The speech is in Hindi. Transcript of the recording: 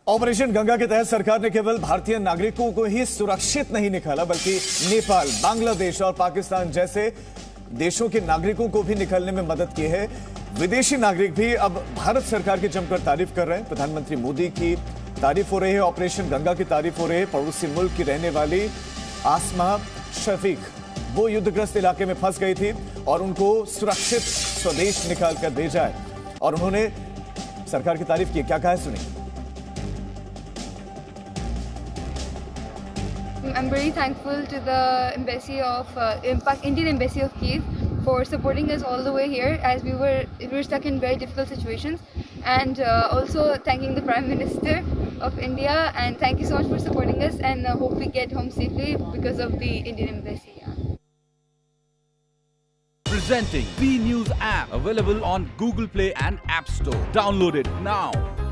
ऑपरेशन गंगा के तहत सरकार ने केवल भारतीय नागरिकों को ही सुरक्षित नहीं निकाला, बल्कि नेपाल, बांग्लादेश और पाकिस्तान जैसे देशों के नागरिकों को भी निकलने में मदद की है। विदेशी नागरिक भी अब भारत सरकार की जमकर तारीफ कर रहे हैं। प्रधानमंत्री मोदी की तारीफ हो रही है, ऑपरेशन गंगा की तारीफ हो रही है। पड़ोसी मुल्क की रहने वाली आसमा शफीक, वो युद्धग्रस्त इलाके में फंस गई थी और उनको सुरक्षित स्वदेश निकाल कर भेजा है और उन्होंने सरकार की तारीफ की। क्या कहा है, सुनिए। I'm very thankful to the embassy of Indian Embassy of Kyiv for supporting us all the way here, as we were stuck in very difficult situations, and also thanking the Prime Minister of India, and thank you so much for supporting us, and hope we get home safely because of the Indian Embassy. Presenting B News app, available on Google Play and App Store. Download it now.